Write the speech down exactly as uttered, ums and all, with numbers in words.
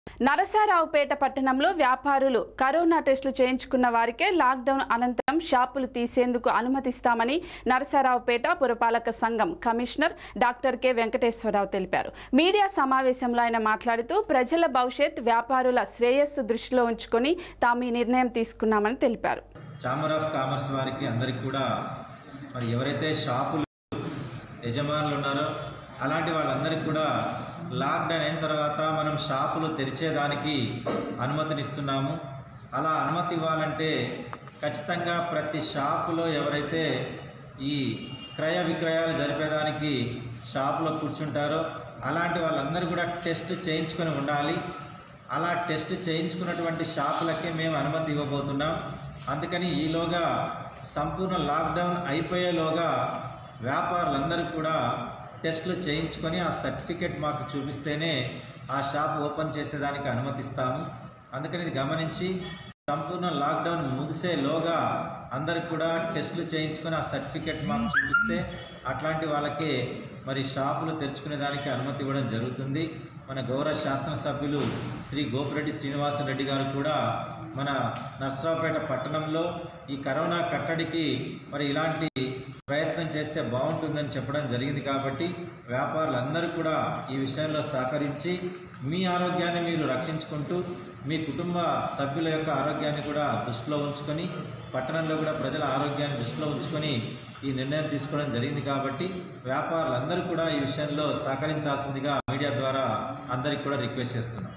నరసరావుపేట పట్టణంలో వ్యాపారులు కరోనా టెస్టులు చేయించుకున్న వారికే లాక్డౌన్ అనంతరం షాపులు తీసేందుకు అనుమతిస్తామని నరసరావుపేట పురపాలక సంఘం కమిషనర్ డాక్టర్ కె వెంకటేశ్వరరావు తెలిపారు. మీడియా సమావేశంలో ఆయన మాట్లాడుతూ ప్రజల భవిష్యత్ వ్యాపారుల శ్రేయస్సు దృష్టిలో ఉంచుకొని తాము ఈ నిర్ణయం తీసుకున్నామని తెలిపారు. ఛాంబర్ ఆఫ్ కామర్స్ వారికి అందరికీ కూడా మరి ఎవరైతే షాపులు యజమానులు ఉన్నారో అలాంటి వాళ్ళందరికీ కూడా లాక్డౌన్ అయిన తర్వాత మనం షాపులు తెరిచేదానికి అనుమతినిస్తున్నాము. అలా అనుమతి ఇవ్వాలంటే ఖచ్చితంగా ప్రతి షాపులో ఎవరైతే ఈ క్రయ విక్రయాలు జరిపేదానికి షాపులో కూర్చుంటారో అలాంటి వాళ్ళందరూ కూడా టెస్ట్ చేయించుకొని ఉండాలి. అలా టెస్ట్ చేయించుకున్నటువంటి షాపులకే మేము అనుమతి ఇవ్వబోతున్నాం. అందుకని ఈలోగా సంపూర్ణ లాక్డౌన్ అయిపోయేలోగా వ్యాపారులందరూ కూడా టెస్టులు చేయించుకొని ఆ సర్టిఫికెట్ మాకు చూపిస్తేనే ఆ షాప్ ఓపెన్ చేసేదానికి అనుమతిస్తాము. అందుకని ఇది గమనించి సంపూర్ణ లాక్డౌన్ ముగిసేలోగా అందరికి కూడా టెస్టులు చేయించుకొని ఆ సర్టిఫికెట్ మాకు చూపిస్తే అట్లాంటి వాళ్ళకి మరి షాపులు తెరుచుకునే దానికి అనుమతి ఇవ్వడం జరుగుతుంది. మన గౌరవ శాసనసభ్యులు శ్రీ గోపిరెడ్డి శ్రీనివాసరెడ్డి గారు కూడా మన నర్సరావుపేట పట్టణంలో ఈ కరోనా కట్టడికి మరి ఇలాంటి ప్రయత్నం చేస్తే బాగుంటుందని చెప్పడం జరిగింది. కాబట్టి వ్యాపారులందరూ కూడా ఈ విషయంలో సహకరించి మీ ఆరోగ్యాన్ని మీరు రక్షించుకుంటూ మీ కుటుంబ సభ్యుల యొక్క ఆరోగ్యాన్ని కూడా దృష్టిలో ఉంచుకొని పట్టణంలో కూడా ప్రజల ఆరోగ్యాన్ని దృష్టిలో ఉంచుకొని ఈ నిర్ణయం తీసుకోవడం జరిగింది. కాబట్టి వ్యాపారులందరూ కూడా ఈ విషయంలో సహకరించాల్సిందిగా మీడియా ద్వారా అందరికీ కూడా రిక్వెస్ట్ చేస్తున్నాం.